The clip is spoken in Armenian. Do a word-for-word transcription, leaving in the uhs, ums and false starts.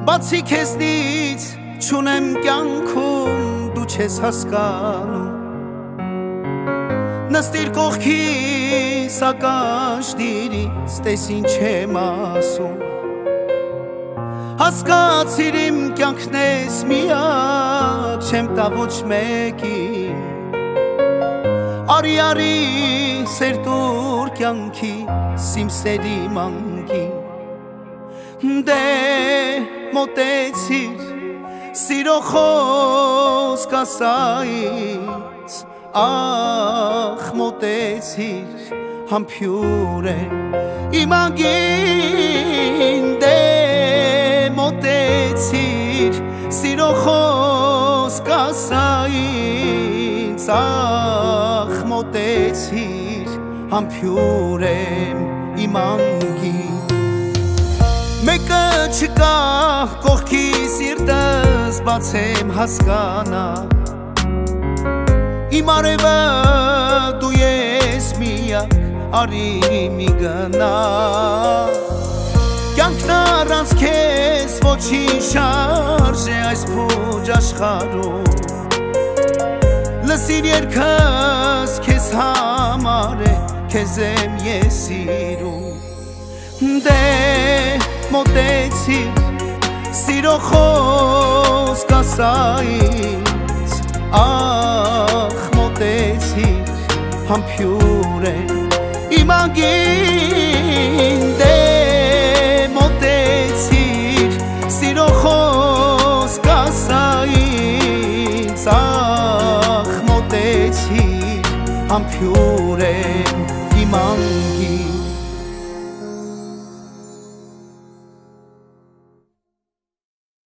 Բացի քեզնից չունեմ կյանքում դու չես հասկանում Նստիր կողքիս ակաշտիրից տես ինչ եմ ասում Հասկացիր իմ կյանքն ես միակ չեմ տա ոչ մեկին Արի արի սեր տուր կյանքիս իմ սերի մանկին Դե մոտեցիր սիրո խոսք ասայից Ախ մոտեցիր համբյուր է իմ անգին Դե մոտեցիր սիրո խոսք ասայից Ախ մոտեցիր համբյուր է իմ անգին Մեկը չկա կողքի սիրտս բացեմ հասկանա Իմ արևը դու ես միակ արի մի գնա Կյանքն առանց քեզ ոչինչ շարժ է այս փուջ աշխարհում Լսիր երգս քեզ համար է քեզ եմ ես սիրում Դե մոտեցիր սիրո խոսք ասայից Ախ մոտեցիր համբյուր է իմ անգին Դե մոտեցիր սիրո խոսք ասայից Ախ մոտեցիր համբյուր է իմ անգին